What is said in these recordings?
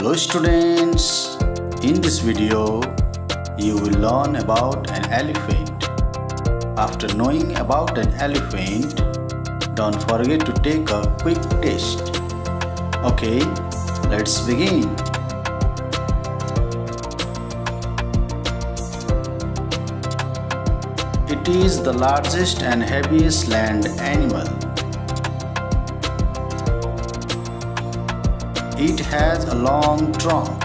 Hello students, in this video you will learn about an elephant. After knowing about an elephant, don't forget to take a quick test. Okay, let's begin. It is the largest and heaviest land animal. It has a long trunk.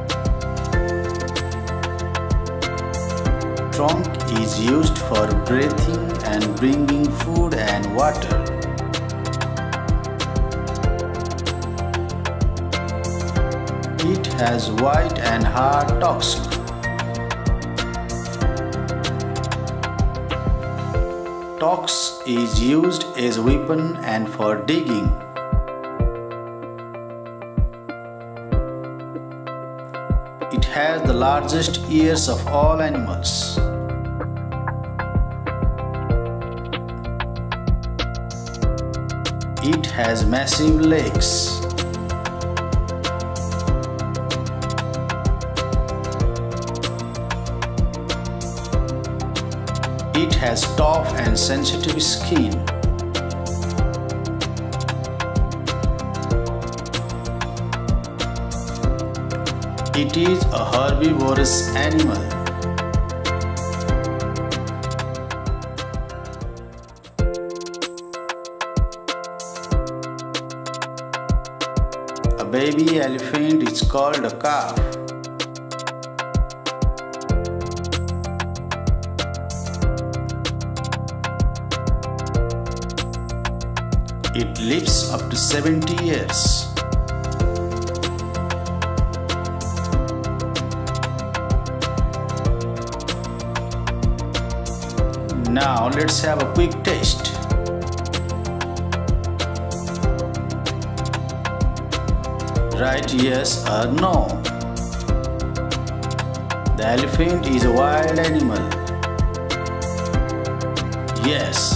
Trunk is used for breathing and bringing food and water. It has white and hard tusks. Tusks is used as a weapon and for digging. It has the largest ears of all animals. It has massive legs. It has tough and sensitive skin. It is a herbivorous animal. A baby elephant is called a calf. It lives up to 70 years. Now let's have a quick test. Write yes or no. The elephant is a wild animal. Yes.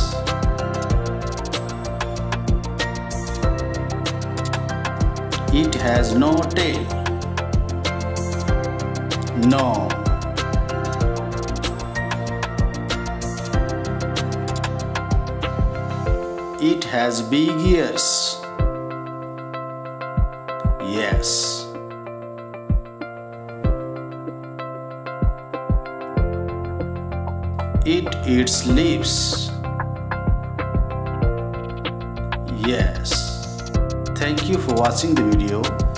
It has no tail. No. It has big ears. Yes. It eats leaves. Yes. Thank you for watching the video.